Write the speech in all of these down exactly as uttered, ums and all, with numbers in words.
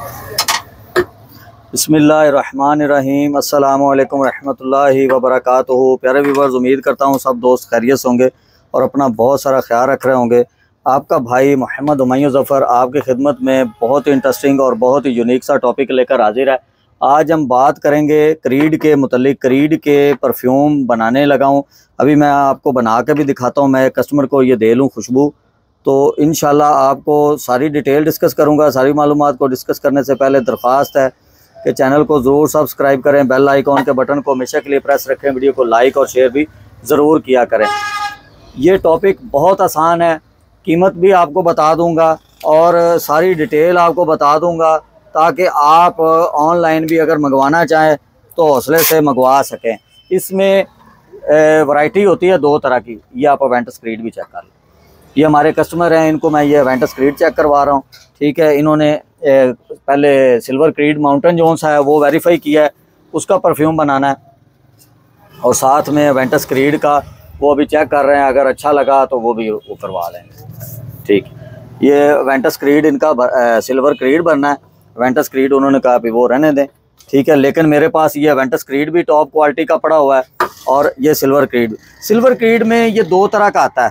बिस्मिल्लाहिर्रहमानिर्रहीम। अस्सलामु अलैकुम रहमतुल्लाहि व बरकातुहू। प्यारे व्यूअर्स, उम्मीद करता हूँ सब दोस्त खैरियत से होंगे और अपना बहुत सारा ख्याल रख रहे होंगे। आपका भाई मोहम्मद हुमायूं ज़फ़र आपकी खिदमत में बहुत ही इंटरेस्टिंग और बहुत ही यूनिक सा टॉपिक लेकर हाजिर है। आज हम बात करेंगे क्रीड के मुतल्लिक। क्रीड के परफ्यूम बनाने लगा हूँ, अभी मैं आपको बना के भी दिखाता हूँ। मैं कस्टमर को ये दे लूँ खुशबू, तो इंशाल्लाह आपको सारी डिटेल डिस्कस करूँगा। सारी मालूमात को डिस्कस करने से पहले दरख्वास्त है कि चैनल को ज़रूर सब्सक्राइब करें, बेल आइकॉन के बटन को हमेशा के लिए प्रेस रखें, वीडियो को लाइक और शेयर भी ज़रूर किया करें। ये टॉपिक बहुत आसान है, कीमत भी आपको बता दूंगा और सारी डिटेल आपको बता दूंगा ताकि आप ऑनलाइन भी अगर मंगवाना चाहें तो हौसले से मंगवा सकें। इसमें वैरायटी होती है दो तरह की। ये आप वेंटस क्रीड भी चेक कर लें। ये हमारे कस्टमर हैं, इनको मैं ये वेंटस क्रीड चेक करवा रहा हूँ। ठीक है, इन्होंने ए, पहले सिल्वर क्रीड माउंटेन जोन सा है वो वेरीफाई किया है, उसका परफ्यूम बनाना है और साथ में वेंटस क्रीड का वो अभी चेक कर रहे हैं। अगर अच्छा लगा तो वो भी वो करवा लेंगे। ठीक, ये वेंटस क्रीड इनका आ, सिल्वर क्रीड बनना है। वेंटस क्रीड उन्होंने कहा भी वो रहने दें, ठीक है। लेकिन मेरे पास ये वेंटस क्रीड भी टॉप क्वालिटी का पड़ा हुआ है और ये सिल्वर क्रीड। सिल्वर क्रीड में ये दो तरह का आता है।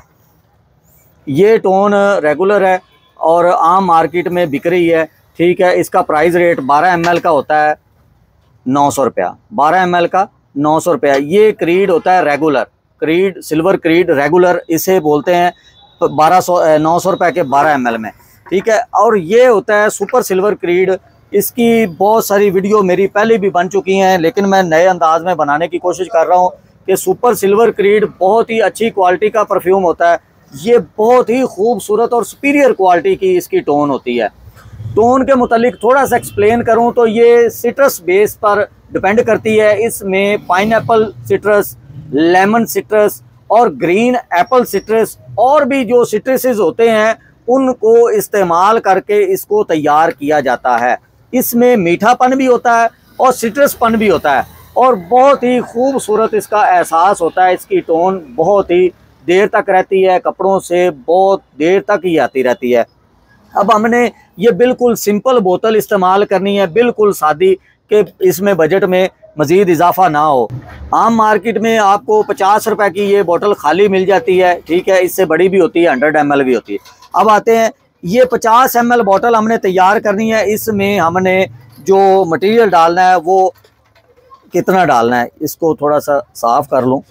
ये टोन रेगुलर है और आम मार्केट में बिक रही है। ठीक है, इसका प्राइस रेट बारह एम एल का होता है नौ सौ रुपया। बारह एम एल का नौ सौ रुपया। ये क्रीड होता है regular Creed, silver Creed regular इसे बोलते हैं। बारह सौ नौ सौ रुपये के बारह एम एल में, ठीक है। और ये होता है सुपर सिल्वर क्रीड। इसकी बहुत सारी वीडियो मेरी पहले भी बन चुकी हैं, लेकिन मैं नए अंदाज में बनाने की कोशिश कर रहा हूँ कि सुपर सिल्वर क्रीड बहुत ही अच्छी क्वालिटी का परफ्यूम होता है। ये बहुत ही खूबसूरत और सुपीरियर क्वालिटी की इसकी टोन होती है। टोन के मुतालिक थोड़ा सा एक्सप्लेन करूं तो ये सिट्रस बेस पर डिपेंड करती है। इसमें पाइनएप्पल सिट्रस, लेमन सिट्रस और ग्रीन एप्पल सिट्रस और भी जो सिट्रसेस होते हैं उनको इस्तेमाल करके इसको तैयार किया जाता है। इसमें मीठापन भी होता है और सिट्रसपन भी होता है और बहुत ही खूबसूरत इसका एहसास होता है। इसकी टोन बहुत ही देर तक रहती है, कपड़ों से बहुत देर तक ही आती रहती है। अब हमने ये बिल्कुल सिंपल बोतल इस्तेमाल करनी है, बिल्कुल सादी, कि इसमें बजट में मज़ीद इजाफा ना हो। आम मार्केट में आपको पचास रुपए की ये बोतल खाली मिल जाती है, ठीक है। इससे बड़ी भी होती है, हंड्रेड एम एल भी होती है। अब आते हैं, ये पचास एम एल बोतल हमने तैयार करनी है। इसमें हमने जो मटेरियल डालना है वो कितना डालना है, इसको थोड़ा सा साफ़ कर लूँ।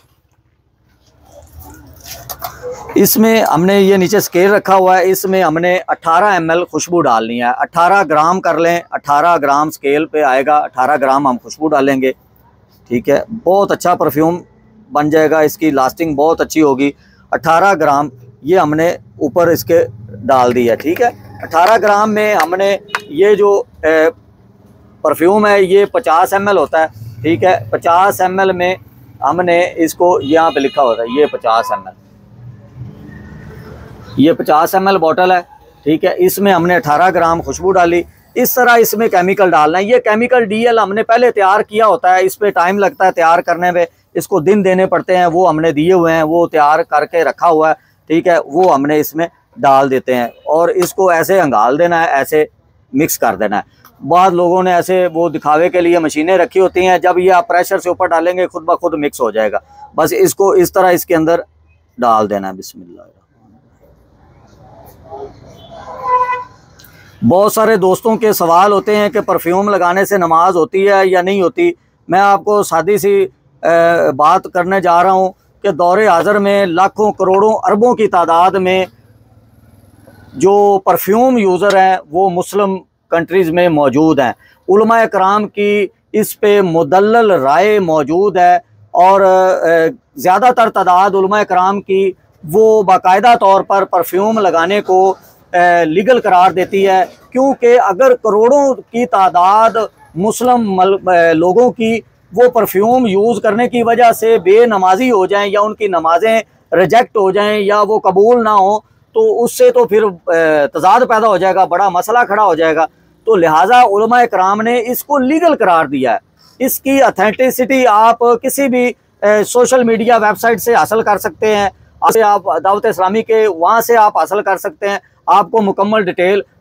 इसमें हमने ये नीचे स्केल रखा हुआ है, इसमें हमने अठारह एम एल खुशबू डालनी है। अठारह ग्राम कर लें, अठारह ग्राम स्केल पे आएगा, अठारह ग्राम हम खुशबू डालेंगे, ठीक है। बहुत अच्छा परफ्यूम बन जाएगा, इसकी लास्टिंग बहुत अच्छी होगी। अठारह ग्राम ये हमने ऊपर इसके डाल दिया, ठीक है। अठारह ग्राम में हमने ये जो परफ्यूम है ये पचास एम एल होता है, ठीक है। पचास एम एल में हमने इसको यहाँ पे लिखा होता है ये पचास एम एल, ये पचास एम एल बॉटल है, ठीक है। इसमें हमने अठारह ग्राम खुशबू डाली। इस तरह इसमें केमिकल डालना है। ये केमिकल डी एल हमने पहले तैयार किया होता है, इस पे टाइम लगता है तैयार करने में, इसको दिन देने पड़ते हैं, वो हमने दिए हुए हैं, वो तैयार करके रखा हुआ है, ठीक है। वो हमने इसमें डाल देते हैं और इसको ऐसे अंगाल देना है, ऐसे मिक्स कर देना है। बाद लोगों ने ऐसे वो दिखावे के लिए मशीनें रखी होती हैं, जब ये आप प्रेशर से ऊपर डालेंगे खुद ब खुद मिक्स हो जाएगा। बस इसको इस तरह इसके अंदर डाल देना है। बिस्मिल्लाह। बहुत सारे दोस्तों के सवाल होते हैं कि परफ्यूम लगाने से नमाज होती है या नहीं होती। मैं आपको सादी सी बात करने जा रहा हूं कि दौरे हाज़र में लाखों करोड़ों अरबों की तादाद में जो परफ्यूम यूज़र हैं वो मुस्लिम कंट्रीज़ में मौजूद हैं। उलमाए कराम की इस पे मुदल्लल राय मौजूद है और ज़्यादातर तादाद उलमाए कराम की वो बाकायदा तौर पर परफ्यूम लगाने को लीगल करार देती है, क्योंकि अगर करोड़ों की तादाद मुस्लिम लोगों की वो परफ्यूम यूज़ करने की वजह से बेनमाजी हो जाएं या उनकी नमाजें रिजेक्ट हो जाएं या वो कबूल ना हो, तो उससे तो फिर तजाद पैदा हो जाएगा, बड़ा मसला खड़ा हो जाएगा। तो लिहाजा उलमाए कराम ने इसको लीगल करार दिया है। इसकी अथेंटिसिटी आप किसी भी ए, सोशल मीडिया वेबसाइट से हासिल कर सकते हैं, आप दावत इस्लामी के वहाँ से आप हासिल कर सकते हैं। आपको मुकम्मल डिटेल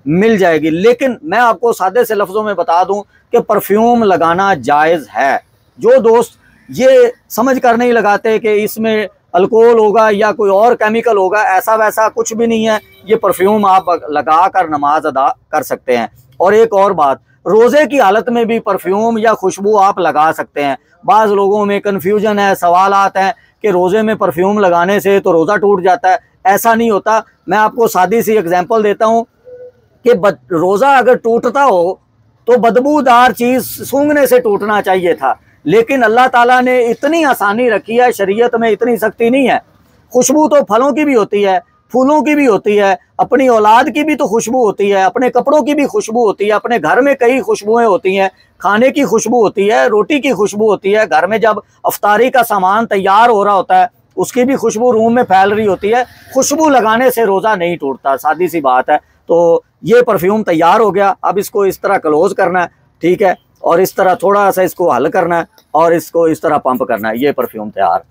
मिल जाएगी। लेकिन मैं आपको सादे से लफ्ज़ों में बता दूं कि परफ्यूम लगाना जायज़ है। जो दोस्त ये समझ कर नहीं लगाते कि इसमें अल्कोहल होगा या कोई और केमिकल होगा, ऐसा वैसा कुछ भी नहीं है। ये परफ्यूम आप लगा कर नमाज अदा कर सकते हैं। और एक और बात, रोज़े की हालत में भी परफ्यूम या खुशबू आप लगा सकते हैं। बाज़ लोगों में कन्फ्यूजन है, सवालात हैं कि रोज़े में परफ्यूम लगाने से तो रोज़ा टूट जाता है। ऐसा नहीं होता। मैं आपको सादी सी एग्जांपल देता हूँ कि रोज़ा अगर टूटता हो तो बदबूदार चीज़ सूंघने से टूटना चाहिए था, लेकिन अल्लाह ताला ने इतनी आसानी रखी है, शरीयत में इतनी सख्ती नहीं है। खुशबू तो फलों की भी होती है, फूलों की भी होती है, अपनी औलाद की भी तो खुशबू होती है, अपने कपड़ों की भी खुशबू होती है, अपने घर में कई खुशबुएं होती हैं। खाने की खुशबू होती है, रोटी की खुशबू होती है, घर में जब अफ्तारी का सामान तैयार हो रहा होता है उसकी भी खुशबू रूम में फैल रही होती है। खुशबू लगाने से रोज़ा नहीं टूटता, सादी सी बात है। तो ये परफ्यूम तैयार हो गया। अब इसको इस तरह क्लोज करना है, ठीक है, और इस तरह थोड़ा सा इसको हल करना है और इसको इस तरह पंप करना है। ये परफ्यूम तैयार,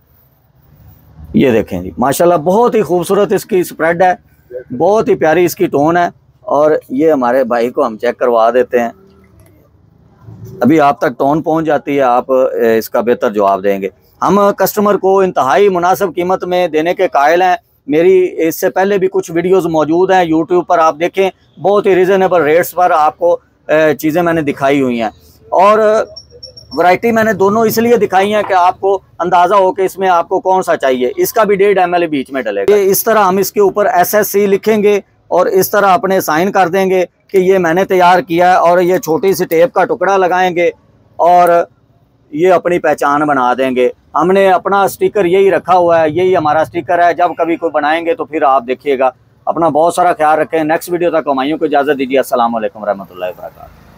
ये देखें जी, माशाल्लाह बहुत ही खूबसूरत इसकी स्प्रेड है, बहुत ही प्यारी इसकी टोन है। और ये हमारे भाई को हम चेक करवा देते हैं, अभी आप तक टोन पहुंच जाती है, आप इसका बेहतर जवाब देंगे। हम कस्टमर को इंतहाई मुनासिब कीमत में देने के कायल हैं। मेरी इससे पहले भी कुछ वीडियोस मौजूद हैं यूट्यूब पर, आप देखें, बहुत ही रिजनेबल रेट्स पर आपको चीज़ें मैंने दिखाई हुई हैं। और वैरायटी मैंने दोनों इसलिए दिखाई हैं कि आपको अंदाज़ा हो कि इसमें आपको कौन सा चाहिए। इसका भी डेढ़ एम एल बीच में डलेगा। ये इस तरह हम इसके ऊपर एस एस सी लिखेंगे और इस तरह अपने साइन कर देंगे कि ये मैंने तैयार किया है, और ये छोटी सी टेप का टुकड़ा लगाएंगे और ये अपनी पहचान बना देंगे। हमने अपना स्टिकर यही रखा हुआ है, यही हमारा स्टिकर है। जब कभी कोई बनाएंगे तो फिर आप देखिएगा। अपना बहुत सारा ख्याल रखें। नेक्स्ट वीडियो तक हमायों को इजाज़त दीजिए। अस्सलाम वालेकुम रहमतुल्लाहि व बरकातहू।